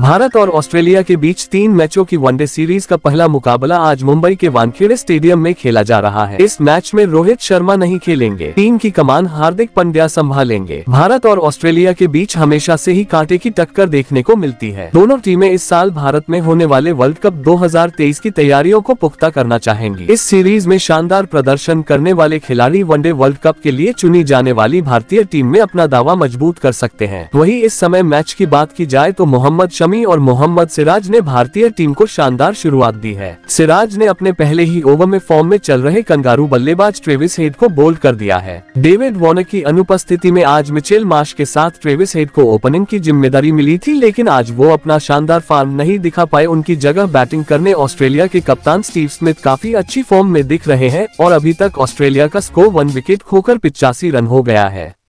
भारत और ऑस्ट्रेलिया के बीच 3 मैचों की वनडे सीरीज का पहला मुकाबला आज मुंबई के वानखेड़े स्टेडियम में खेला जा रहा है। इस मैच में रोहित शर्मा नहीं खेलेंगे, टीम की कमान हार्दिक पांड्या संभालेंगे। भारत और ऑस्ट्रेलिया के बीच हमेशा से ही कांटे की टक्कर देखने को मिलती है। दोनों टीमें इस साल भारत में होने वाले वर्ल्ड कप 2023 की तैयारियों को पुख्ता करना चाहेंगी। इस सीरीज में शानदार प्रदर्शन करने वाले खिलाड़ी वनडे वर्ल्ड कप के लिए चुनी जाने वाली भारतीय टीम में अपना दावा मजबूत कर सकते हैं। वहीं इस समय मैच की बात की जाए तो मोहम्मद शमी और मोहम्मद सिराज ने भारतीय टीम को शानदार शुरुआत दी है। सिराज ने अपने पहले ही ओवर में फॉर्म में चल रहे कंगारू बल्लेबाज ट्रेविस हेड को बोल्ड कर दिया है। डेविड वार्नर की अनुपस्थिति में आज मिचेल मार्श के साथ ट्रेविस हेड को ओपनिंग की जिम्मेदारी मिली थी, लेकिन आज वो अपना शानदार फॉर्म नहीं दिखा पाए। उनकी जगह बैटिंग करने ऑस्ट्रेलिया के कप्तान स्टीव स्मिथ काफी अच्छी फॉर्म में दिख रहे हैं और अभी तक ऑस्ट्रेलिया का स्कोर 1 विकेट खोकर 85 रन हो गया है।